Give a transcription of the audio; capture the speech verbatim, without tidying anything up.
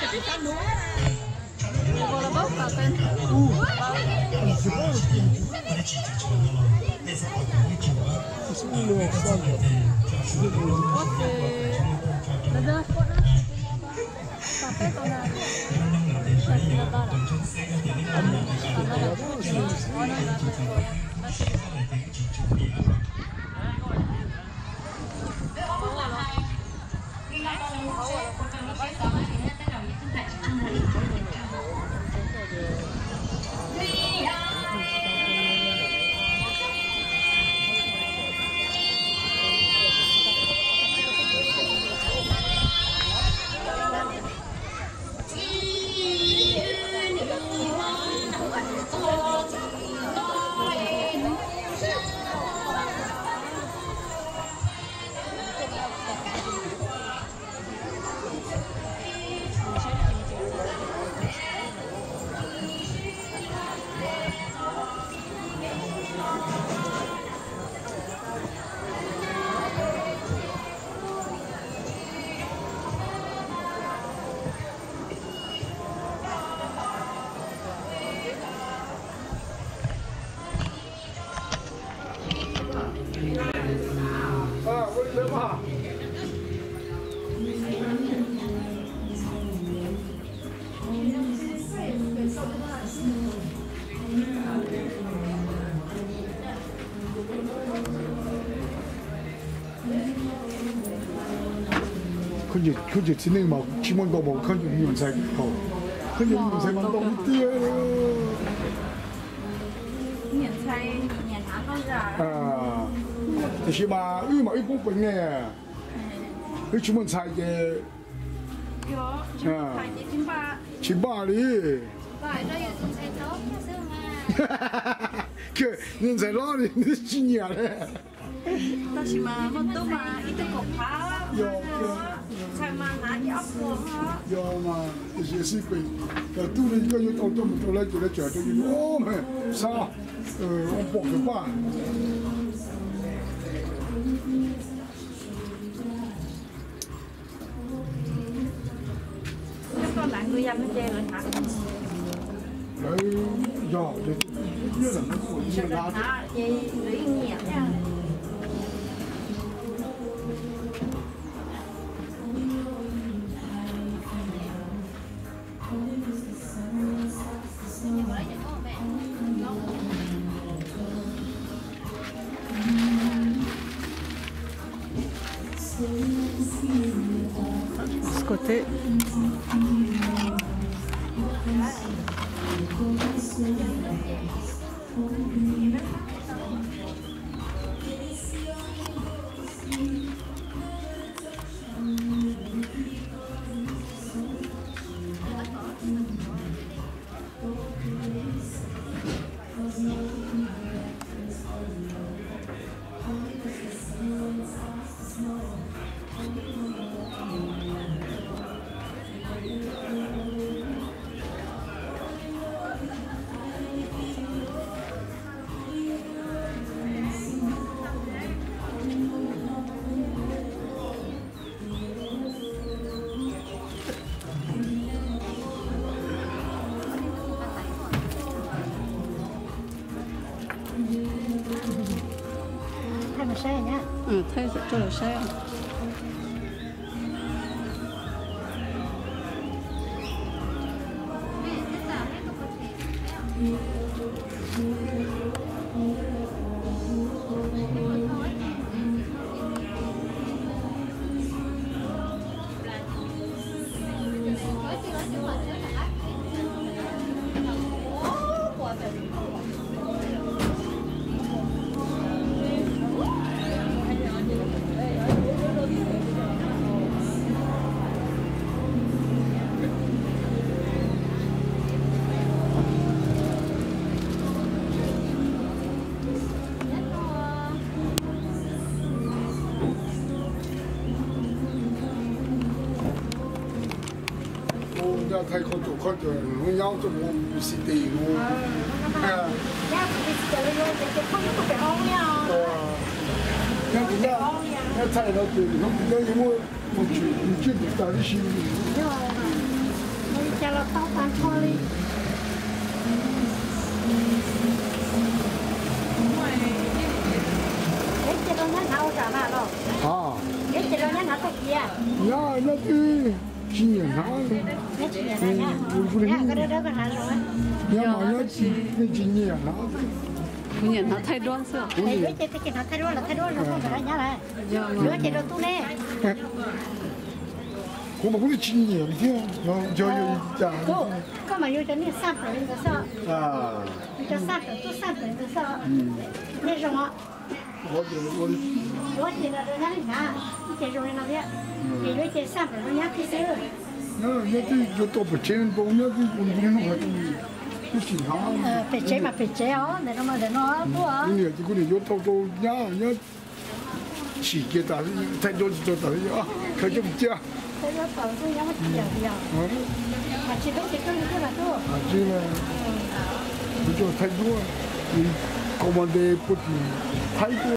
Cô là bốc vào tên. Ada. Sampai kau nak. Saya tak tahu. 佢亦佢亦只能冇千蚊個冇，佢亦唔使好，佢亦唔使揾到啲咯。 年菜年茶好着。 啊，就是嘛，因為嘛一部分嘅，佢全部菜嘅。 有，全部菜嘅千八。 千八哩。 百這有種菜頭，是嘛？ 哈哈哈！佢人在哪裡？你幾年咧？ 但是嘛，我都嘛一個個跑，有才嘛拿一個哈。 有嘛，有些是貴，呃，都了一個月到這麼多來就來講這個，哦們啥，呃，我包個飯。 一個兩個人嘅嚟嚇。 哎呀，你越南的火越拿的。 也有一年呀。 Ce côté. Ừ, thấy cho là xe. Thay con tổ con rồi nó nhau cho một xịt tì luôn. À. Nhau thì xịt tì luôn, thì không có phải ôm nhau. Nhau thì nhau, nhau thay nó từ nó từ đây mua một chuyện một chuyện được ta đi xin. 你叫了到饭厂里。你这两年他我干嘛了？ 啊， 你这两年他做几啊？ 呀，那是今年他， 你几年了呀？两个人这个啥时候？ 呀嘛，那今那今年他， 今年他太多是吧？ 哎，有这这给他太多了，太多了，我给他家来。有这个多嘞。 我们不是今年的，然后就有一家。 都，根本有的那三百人的少， 啊， 这三百都三百人的少。嗯。那什么？ 我觉得我。 我记得人家你看，一千多人那边，也有这三百人家开始。 那那这就到北京，到那这我们那个不行啊。 呃，北京嘛，北京哦，那种嘛，那种多啊。 你这个你就到到家家，企业大的太多就大的啊，可就不加。 这个房子要么低点低啊。 嗯。 啊，这东西更多了多。 啊，这个，不就太多，你搞完的不停太多。